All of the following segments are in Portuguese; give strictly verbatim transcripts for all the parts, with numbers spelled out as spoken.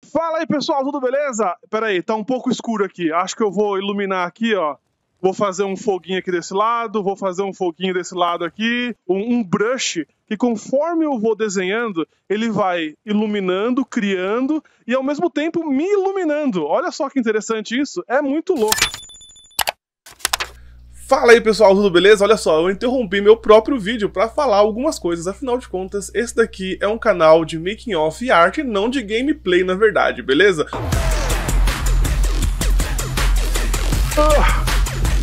Fala aí, pessoal, tudo beleza? Pera aí, tá um pouco escuro aqui. Acho que eu vou iluminar aqui, ó. Vou fazer um foguinho aqui desse lado, vou fazer um foguinho desse lado aqui, um, um brush que conforme eu vou desenhando, ele vai iluminando, criando e ao mesmo tempo me iluminando. Olha só que interessante isso, é muito louco. Fala aí, pessoal, tudo beleza? Olha só, eu interrompi meu próprio vídeo para falar algumas coisas, afinal de contas, esse daqui é um canal de making of e arte, não de gameplay, na verdade, beleza? Ah.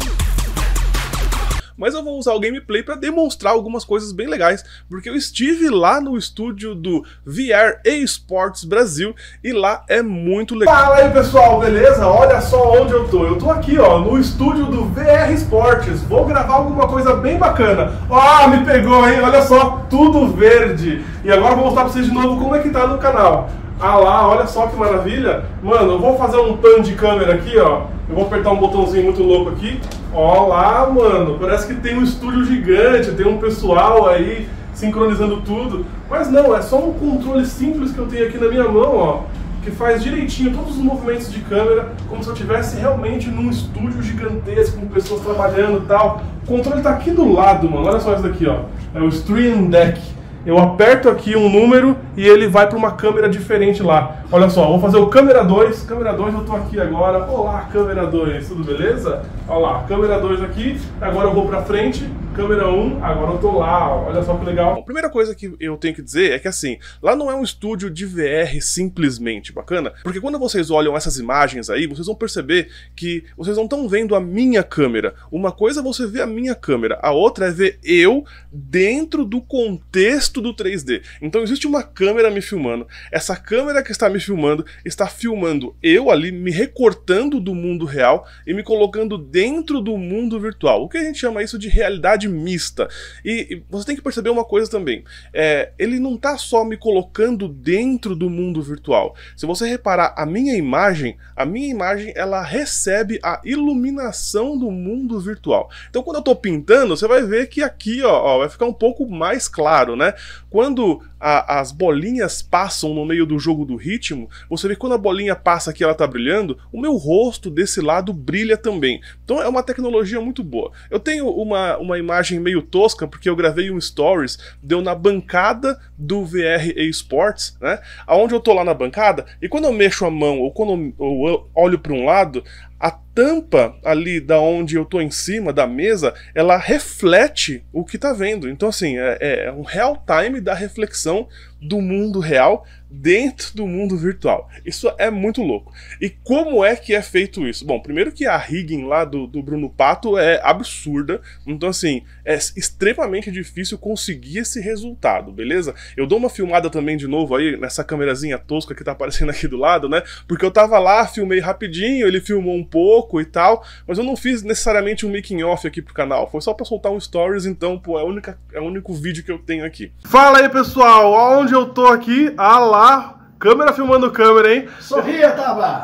Mas eu vou usar o gameplay para demonstrar algumas coisas bem legais, porque eu estive lá no estúdio do V R Esports Brasil e lá é muito legal. Fala aí, pessoal, beleza? Olha só onde eu tô. Eu tô aqui, ó, no estúdio do V R Esports. Vou gravar alguma coisa bem bacana. Ah, me pegou, hein? Olha só, tudo verde. E agora eu vou mostrar pra vocês de novo como é que tá no canal. Ah lá, olha só que maravilha. Mano, eu vou fazer um pan de câmera aqui, ó. Eu vou apertar um botãozinho muito louco aqui. Ó lá, mano, parece que tem um estúdio gigante, tem um pessoal aí sincronizando tudo. Mas não, é só um controle simples que eu tenho aqui na minha mão, ó, que faz direitinho todos os movimentos de câmera, como se eu estivesse realmente num estúdio gigantesco, com pessoas trabalhando e tal. O controle tá aqui do lado, mano, olha só isso daqui, ó. É o Stream Deck. Eu aperto aqui um número e ele vai para uma câmera diferente lá. Olha só, vou fazer o câmera dois. Câmera dois, eu tô aqui agora. Olá, câmera dois, tudo beleza? Olha lá, câmera dois aqui. Agora eu vou para frente. Câmera um, agora eu tô lá. Olha só que legal. Bom, a primeira coisa que eu tenho que dizer é que assim, lá não é um estúdio de V R simplesmente, bacana? Porque quando vocês olham essas imagens aí, vocês vão perceber que vocês não estão vendo a minha câmera. Uma coisa é você ver a minha câmera, a outra é ver eu dentro do contexto do três D. Então existe uma câmera me filmando, essa câmera que está me filmando está filmando eu ali, me recortando do mundo real e me colocando dentro do mundo virtual. O que a gente chama isso de realidade mista. E, e você tem que perceber uma coisa também, é, ele não está só me colocando dentro do mundo virtual. Se você reparar a minha imagem, a minha imagem ela recebe a iluminação do mundo virtual. Então quando eu estou pintando, você vai ver que aqui ó, ó, vai ficar um pouco mais claro, né? Quando a, as bolinhas passam no meio do jogo do ritmo, você vê que quando a bolinha passa aqui, ela tá brilhando, o meu rosto desse lado brilha também. Então é uma tecnologia muito boa. Eu tenho uma, uma imagem meio tosca, porque eu gravei um stories, deu na bancada do V R Esports, né? Aonde eu tô lá na bancada, e quando eu mexo a mão, ou quando eu, eu olho para um lado, a tampa ali da onde eu tô em cima da mesa, ela reflete o que tá vendo. Então assim, é, é um real time da reflexão do mundo real dentro do mundo virtual. Isso é muito louco. E como é que é feito isso? Bom, primeiro que a rigging lá do, do Bruno Pato é absurda, então assim, é extremamente difícil conseguir esse resultado, beleza? Eu dou uma filmada também de novo aí, nessa câmerazinha tosca que tá aparecendo aqui do lado, né? Porque eu tava lá, filmei rapidinho, ele filmou um pouco e tal, mas eu não fiz necessariamente um making off aqui pro canal, foi só pra soltar um stories, então, pô, é, a única, é o único vídeo que eu tenho aqui. Fala aí, pessoal, onde eu tô aqui? Ah lá, câmera filmando câmera, hein? Sorria, Taba!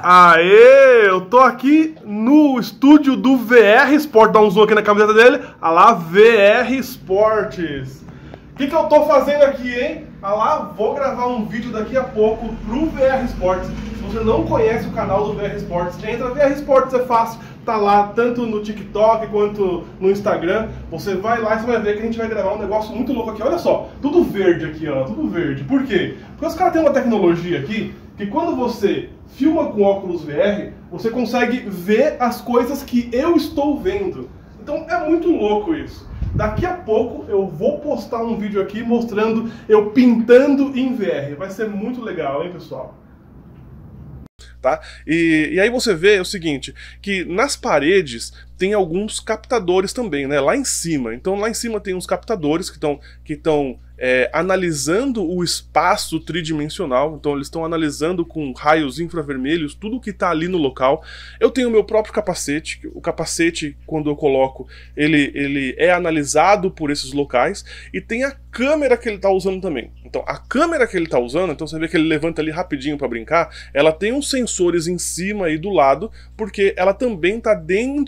Aê, eu tô aqui no estúdio do V R Esports, dá um zoom aqui na camiseta dele. Ah lá, V R Esports. O que que eu tô fazendo aqui, hein? Ah lá, vou gravar um vídeo daqui a pouco pro V R Esports. Se você não conhece o canal do V R Esports, entra, V R Esports é fácil. Tá lá, tanto no TikTok quanto no Instagram. Você vai lá e você vai ver que a gente vai gravar um negócio muito louco aqui. Olha só, tudo verde aqui, ó, tudo verde. Por quê? Porque os caras têm uma tecnologia aqui que quando você filma com óculos V R, você consegue ver as coisas que eu estou vendo. Então é muito louco isso. Daqui a pouco eu vou postar um vídeo aqui mostrando eu pintando em V R. Vai ser muito legal, hein, pessoal? Tá? E, e aí você vê o seguinte, que nas paredes tem alguns captadores também, né? Lá em cima. Então lá em cima tem uns captadores que estão que estão é, analisando o espaço tridimensional. Então eles estão analisando com raios infravermelhos tudo que está ali no local. Eu tenho o meu próprio capacete. O capacete, quando eu coloco, ele, ele é analisado por esses locais. E tem a câmera que ele está usando também. Então a câmera que ele está usando, então você vê que ele levanta ali rapidinho para brincar, ela tem uns sensores em cima e do lado, porque ela também está dentro do mundo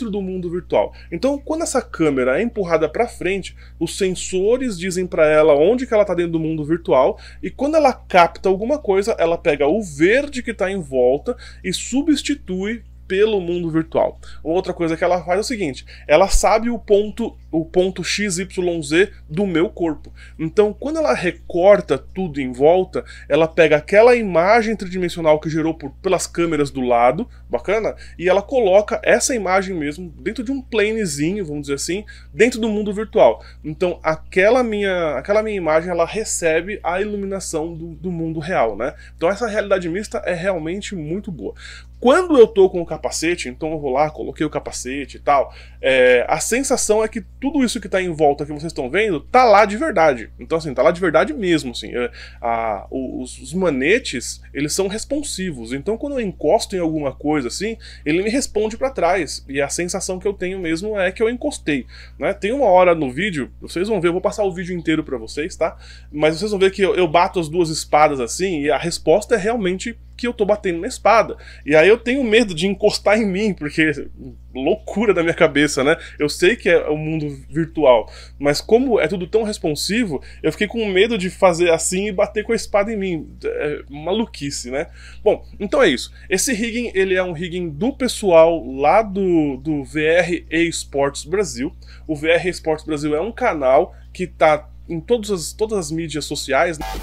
mundo virtual. Então, quando essa câmera é empurrada para frente, os sensores dizem para ela onde que ela está dentro do mundo virtual, e quando ela capta alguma coisa, ela pega o verde que está em volta e substitui pelo mundo virtual. Outra coisa que ela faz é o seguinte: ela sabe o ponto, o ponto X Y Z do meu corpo. Então, quando ela recorta tudo em volta, ela pega aquela imagem tridimensional que gerou por, pelas câmeras do lado, bacana, e ela coloca essa imagem mesmo dentro de um planezinho, vamos dizer assim, dentro do mundo virtual. Então, aquela minha, aquela minha imagem, ela recebe a iluminação do, do mundo real, né? Então, essa realidade mista é realmente muito boa. Quando eu tô com o capacete, então eu vou lá, coloquei o capacete e tal, é, a sensação é que tudo isso que tá em volta que vocês estão vendo, tá lá de verdade. Então assim, tá lá de verdade mesmo, assim. É, a, os, os manetes, eles são responsivos. Então quando eu encosto em alguma coisa assim, ele me responde pra trás. E a sensação que eu tenho mesmo é que eu encostei, né? Tem uma hora no vídeo, vocês vão ver, eu vou passar o vídeo inteiro pra vocês, tá? Mas vocês vão ver que eu, eu bato as duas espadas assim, e a resposta é realmente que eu tô batendo na espada. E aí eu tenho medo de encostar em mim, porque loucura da minha cabeça, né? Eu sei que é o mundo virtual, mas como é tudo tão responsivo, eu fiquei com medo de fazer assim e bater com a espada em mim. É maluquice, né? Bom, então é isso. Esse rigging, ele é um rigging do pessoal lá do, do V R Esports Brasil. O V R Esports Brasil é um canal que tá em todas as, todas as mídias sociais, né?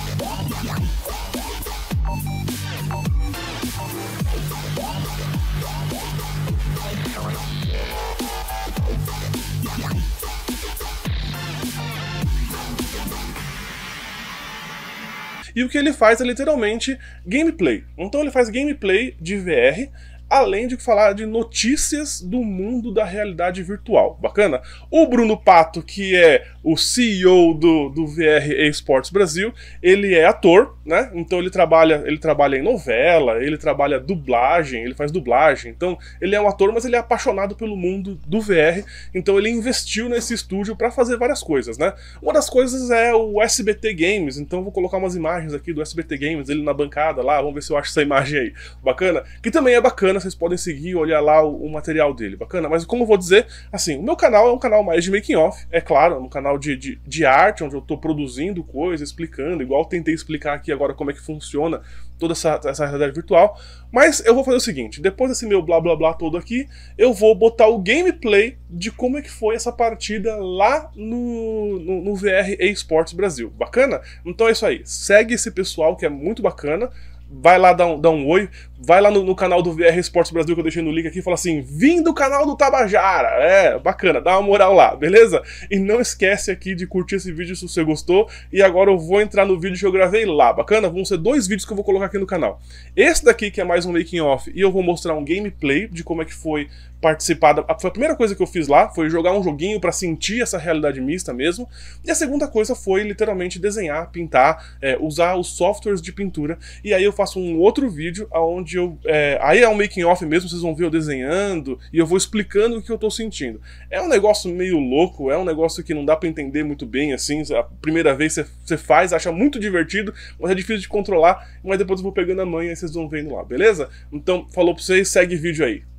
E o que ele faz é literalmente gameplay. Então ele faz gameplay de V R, além de falar de notícias do mundo da realidade virtual. Bacana? O Bruno Pato, que é o C E O do, do V R Esports Brasil, ele é ator, né? Então ele trabalha, ele trabalha em novela, ele trabalha dublagem, ele faz dublagem. Então ele é um ator, mas ele é apaixonado pelo mundo do V R, então ele investiu nesse estúdio para fazer várias coisas, né? Uma das coisas é o S B T Games, então eu vou colocar umas imagens aqui do S B T Games, ele na bancada lá, vamos ver se eu acho essa imagem aí. Bacana? Que também é bacana, vocês podem seguir e olhar lá o, o material dele, bacana? Mas como eu vou dizer, assim, o meu canal é um canal mais de making off, é claro, é um canal de, de, de arte, onde eu tô produzindo coisas, explicando, igual eu tentei explicar aqui agora como é que funciona toda essa, essa realidade virtual, mas eu vou fazer o seguinte: depois desse meu blá blá blá todo aqui, eu vou botar o gameplay de como é que foi essa partida lá no, no, no V R Esports Brasil, bacana? Então é isso aí, segue esse pessoal que é muito bacana, vai lá dar um, dar um oi, vai lá no, no canal do V R Esports Brasil que eu deixei no link aqui e fala assim: vim do canal do Tabajara. É, bacana, dá uma moral lá, beleza? E não esquece aqui de curtir esse vídeo se você gostou. E agora eu vou entrar no vídeo que eu gravei lá, bacana? Vão ser dois vídeos que eu vou colocar aqui no canal. Esse daqui que é mais um making off, e eu vou mostrar um gameplay de como é que foi participar da... Foi a primeira coisa que eu fiz lá, foi jogar um joguinho pra sentir essa realidade mista mesmo. E a segunda coisa foi literalmente desenhar, pintar, é, usar os softwares de pintura. E aí eu faço um outro vídeo onde eu... É, aí é um making off mesmo, vocês vão ver eu desenhando e eu vou explicando o que eu tô sentindo. É um negócio meio louco, é um negócio que não dá pra entender muito bem, assim. A primeira vez você, você faz, acha muito divertido, mas é difícil de controlar. Mas depois eu vou pegando a manha e vocês vão vendo lá, beleza? Então, falou pra vocês, segue o vídeo aí.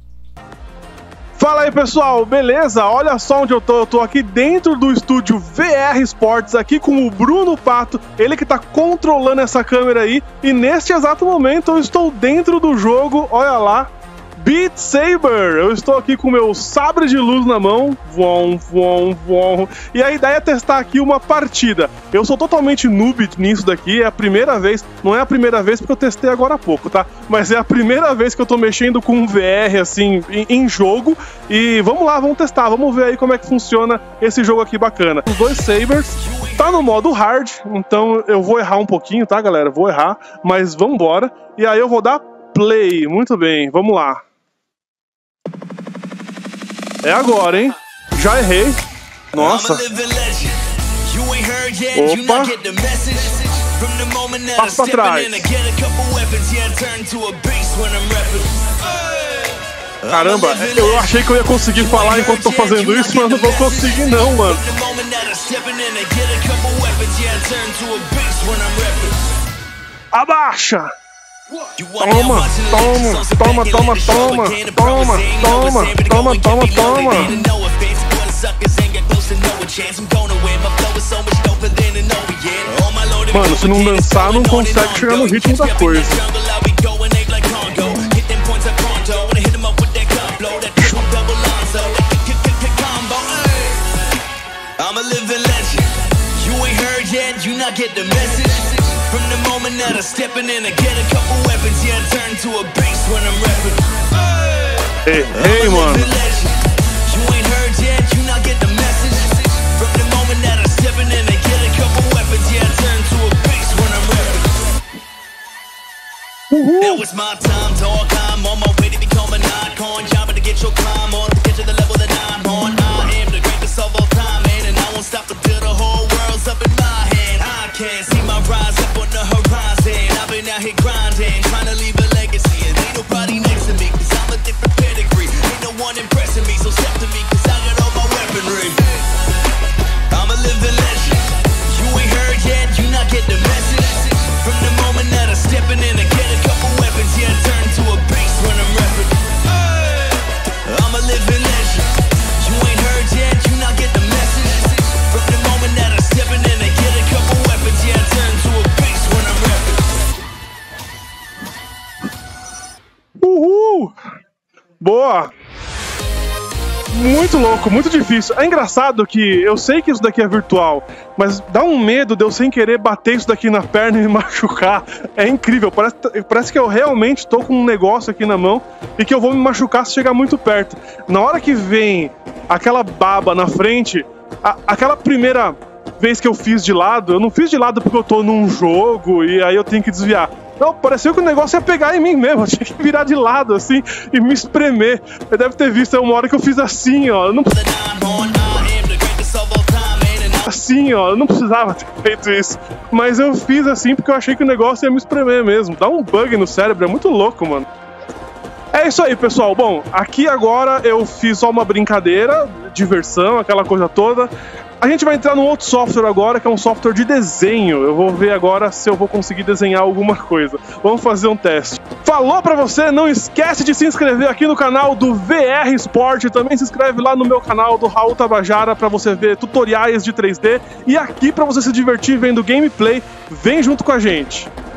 Fala aí pessoal, beleza? Olha só onde eu tô, eu tô aqui dentro do estúdio V R Sports, aqui com o Bruno Pato, ele que tá controlando essa câmera aí, e neste exato momento eu estou dentro do jogo, olha lá, Beat Saber. Eu estou aqui com o meu sabre de luz na mão, vom, vom, vom, e a ideia é testar aqui uma partida. Eu sou totalmente noob nisso daqui, é a primeira vez, não é a primeira vez porque eu testei agora há pouco, tá? Mas é a primeira vez que eu tô mexendo com um V R, assim, em, em jogo, e vamos lá, vamos testar, vamos ver aí como é que funciona esse jogo aqui bacana. Os dois Sabers, tá no modo hard, então eu vou errar um pouquinho, tá galera? Vou errar, mas vambora, e aí eu vou dar play, muito bem, vamos lá. É agora, hein? Já errei. Nossa. Opa. Passa pra trás. Caramba, eu achei que eu ia conseguir falar enquanto tô fazendo isso, mas não vou conseguir não, mano. Abaixa. Toma, toma, toma, toma, toma, toma, toma, toma, toma, toma. Mano, se não dançar, não consegue chegar no ritmo da coisa. You not get the message from the moment that I stepping in. I get a couple weapons, yeah, I turn to a beast when I'm rapping. Hey, hey, man. You ain't heard yet, you not get the message from the moment that I stepping in. I get a couple weapons, yeah, I turn to a beast when I'm rapping. Now it's my time, dog. I'm on my way to become an icon. Job to get your climb on, to get to the level that I'm on. I am the greatest of all time, man, and I won't stop until the whole world's up in my hand. I can't see my rise up on the horizon. I've been out here grinding, trying to leave a legacy. And ain't nobody next to me, cause I'm a different pedigree. Ain't no one impressing me, so step to me, cause I got all my weaponry. I'm a living legend. You ain't heard yet, you not get the message from the moment that I stepping in. I get a couple weapons, yeah, I turn to a beast when I'm rapping. I'm a living legend. You ain't heard yet, you not get the message from the moment that I stepping in. I get a couple weapons, yeah, I turn to a beast when I'm rapping. Uhul! Boa! Muito louco, muito difícil. É engraçado que eu sei que isso daqui é virtual, mas dá um medo de eu sem querer bater isso daqui na perna e me machucar. É incrível, parece, parece que eu realmente tô com um negócio aqui na mão e que eu vou me machucar se chegar muito perto. Na hora que vem aquela baba na frente, a, aquela primeira vez que eu fiz de lado, eu não fiz de lado porque eu tô num jogo e aí eu tenho que desviar. Não, pareceu que o negócio ia pegar em mim mesmo, eu tinha que virar de lado assim e me espremer. Você deve ter visto uma hora que eu fiz assim, ó. Eu não... Assim, ó, eu não precisava ter feito isso. Mas eu fiz assim porque eu achei que o negócio ia me espremer mesmo. Dá um bug no cérebro, é muito louco, mano. É isso aí, pessoal. Bom, aqui agora eu fiz só uma brincadeira, diversão, aquela coisa toda. A gente vai entrar num outro software agora, que é um software de desenho. Eu vou ver agora se eu vou conseguir desenhar alguma coisa. Vamos fazer um teste. Falou pra você, não esquece de se inscrever aqui no canal do V R Sport. Também se inscreve lá no meu canal do Raul Tabajara pra você ver tutoriais de três D. E aqui pra você se divertir vendo gameplay, vem junto com a gente.